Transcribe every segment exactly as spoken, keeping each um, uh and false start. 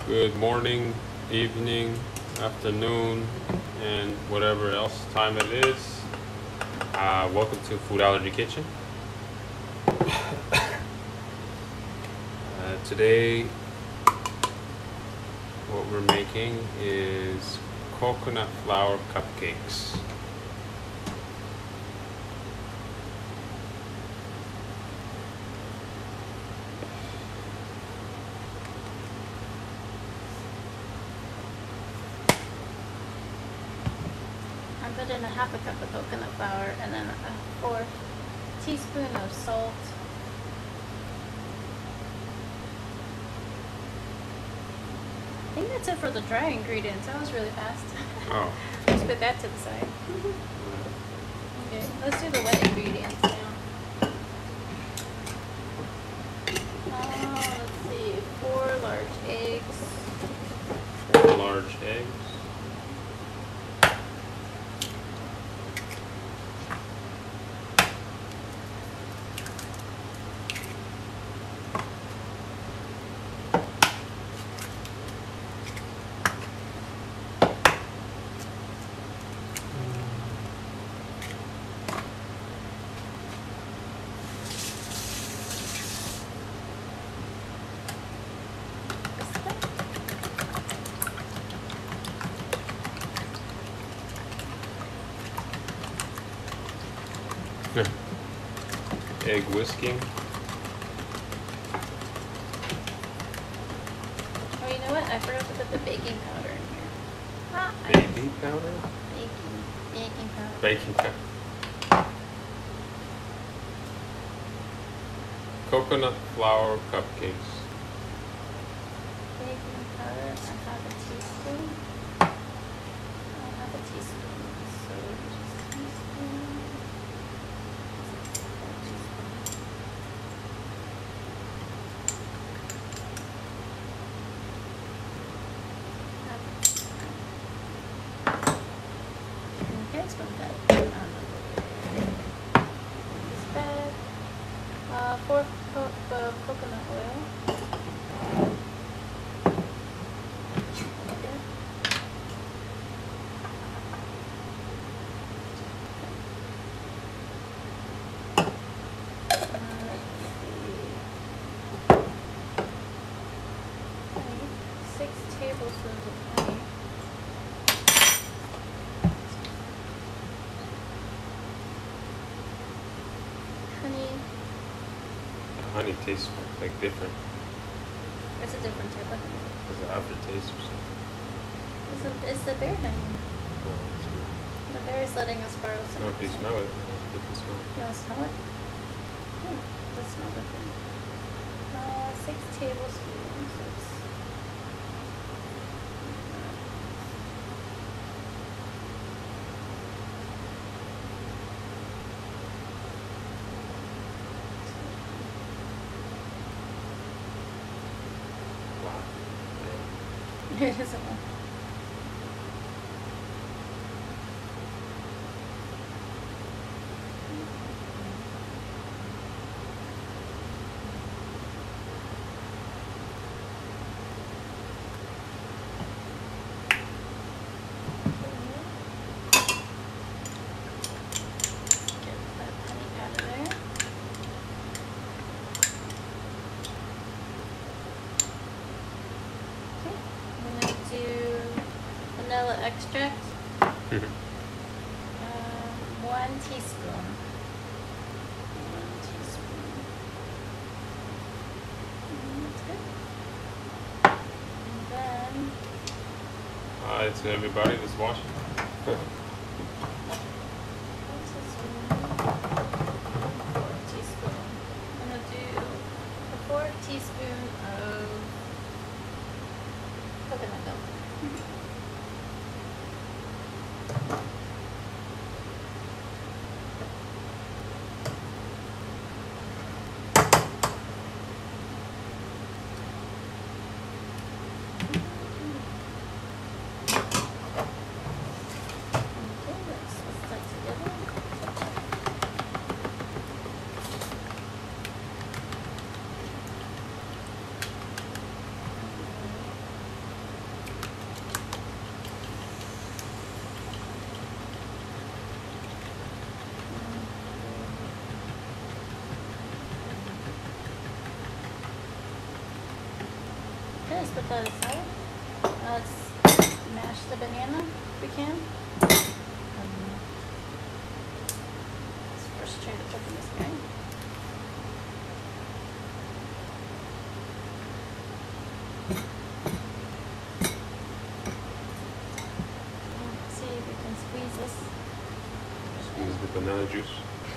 Good morning, evening, afternoon, and whatever else time it is. Uh, welcome to Food Allergy Kitchen. uh, today, what we're making is coconut flour cupcakes. I put in a half a cup of coconut flour and then a fourth teaspoon of salt. I think that's it for the dry ingredients. That was really fast. Oh. Just put that to the side. Okay, let's do the wet ingredients now. Uh, let's see, four large eggs. Four large eggs. Egg whisking. Oh, you know what? I forgot to put the baking powder in here. Ah, I- Baby powder? Baking, baking powder. Baking powder. Coconut flour cupcakes. Baking powder. I have a teaspoon. I have a teaspoon. So just teaspoon. Okay, it's going that. This bag. Uh, four cup of coconut oil. Six tablespoons of honey. Honey. Honey tastes like different. It's a different type of honey. Does it aftertaste or something? It's, a, it's the bear honey. No, it's The bear is letting us borrow some. no, if you smell it, it's a different smell. You want to smell it? Hmm, does smell different. Uh, six tablespoons. Oops. Wow. It isn't one. Get that honey out of there. Okay, I'm gonna do vanilla extract. Mhm. Um, one teaspoon. One teaspoon. Mm, that's good. And then Hi to everybody that's watching. what's this one? Four teaspoon. I'm gonna do a four teaspoon of coconut milk. Let's put that aside. Now let's mash the banana if we can. Um, let's first try to open this guy. Let's see if we can squeeze this. Squeeze the banana juice.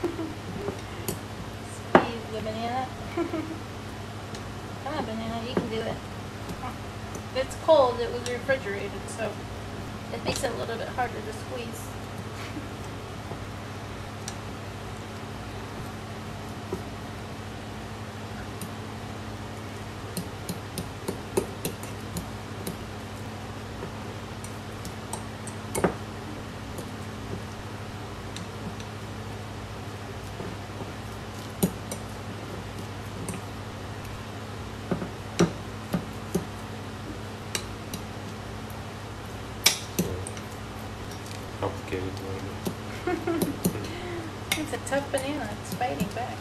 Squeeze the banana. Come on, banana, you can do it. It's cold, it was refrigerated, so it makes it a little bit harder to squeeze. Complicated one. It's a tough banana, it's fighting back.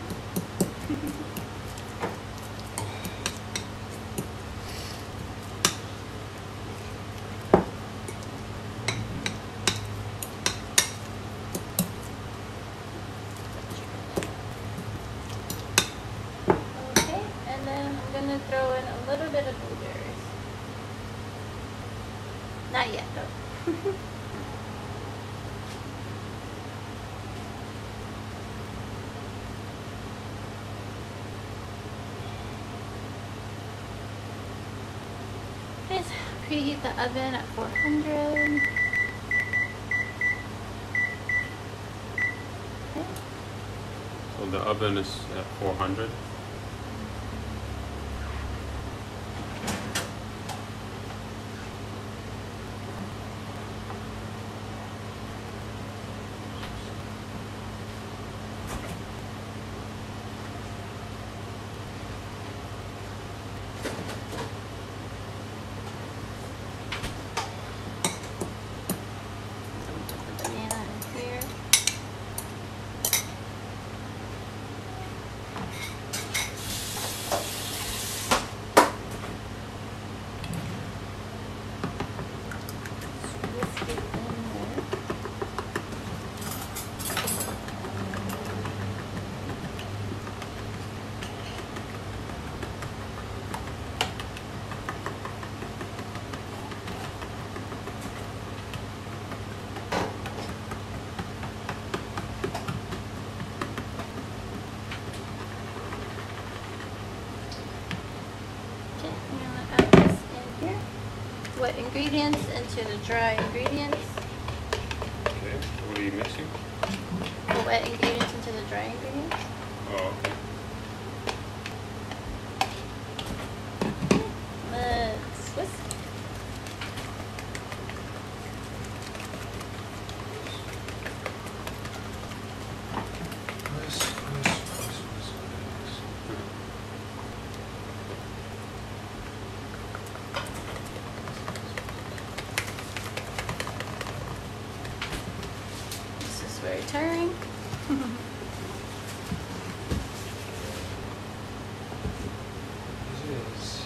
Okay, and then I'm gonna throw in a little bit of blueberries. Not yet though. Let's preheat the oven at four hundred. Okay. So the oven is at four hundred. Banana in here. Whisk it in there. Okay, I'm gonna add this in here. Wet ingredients into the dry ingredients. Okay. What are you mixing? The wet ingredients into the dry ingredients. Oh, okay. Let's whisk. This is very tiring. It is.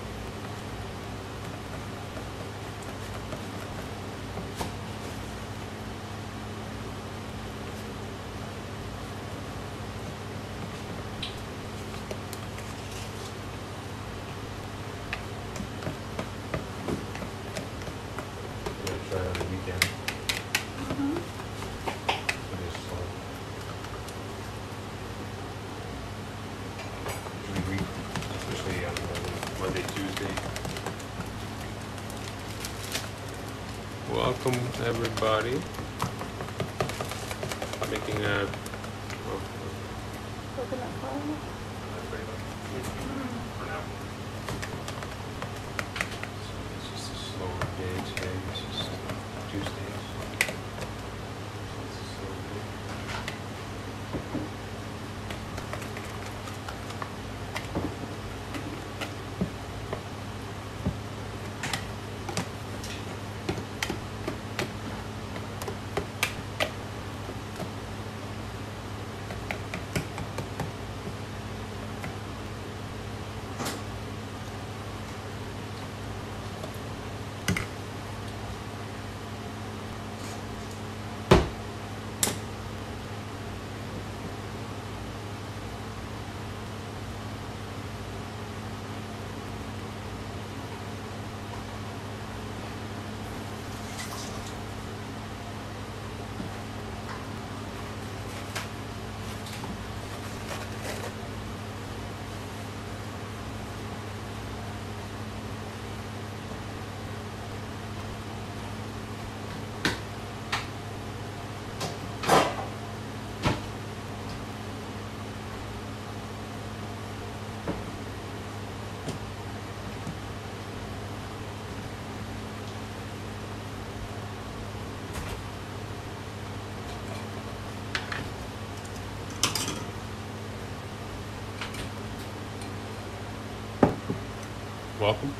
I'm gonna try it on the weekend. Mhm. It is slow. Usually we, especially on uh, Monday, Tuesday. Welcome everybody. I'm making a. Well, Coconut caramel. not very much for now. So it's just a slower day today. It's just Tuesday. So it's a slow day. welcome.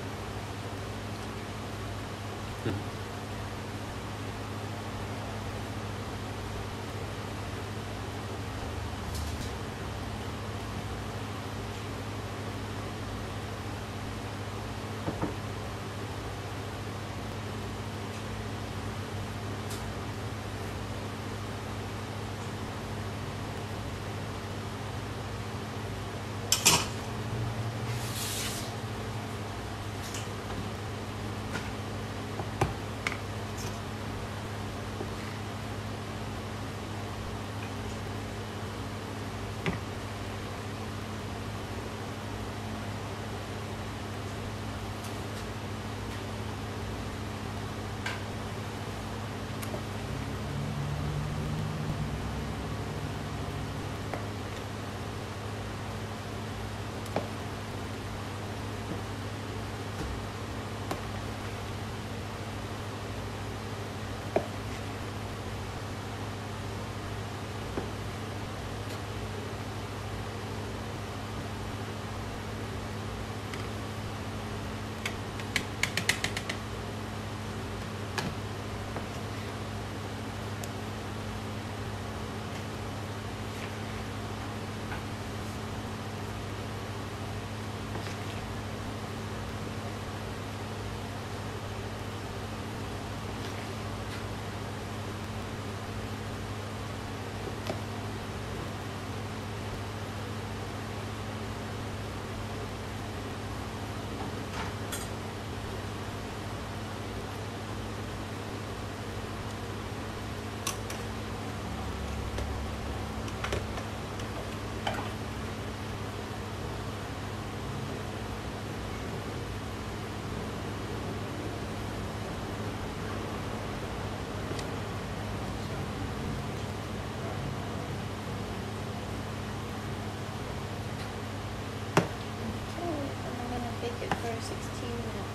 sixteen minutes.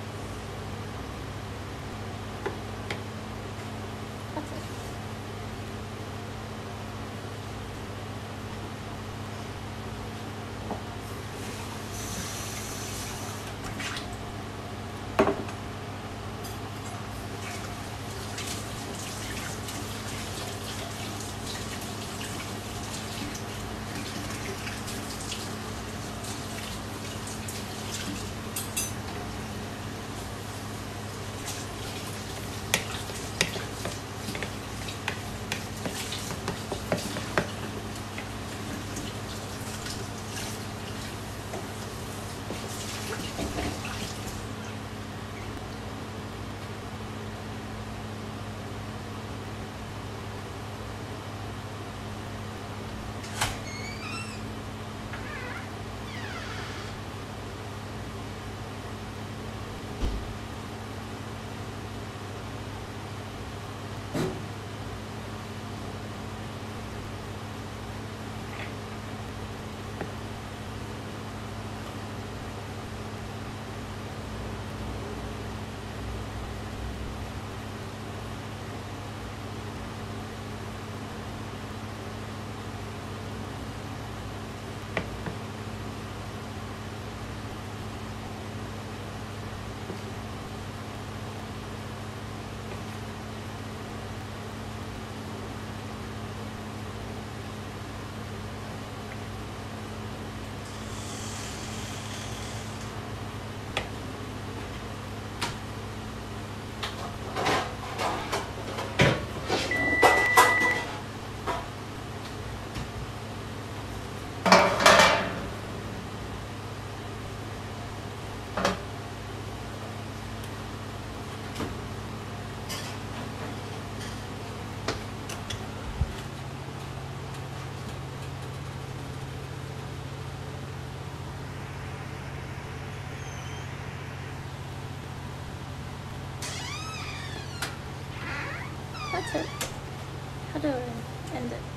That's it. That's it. How do I end it?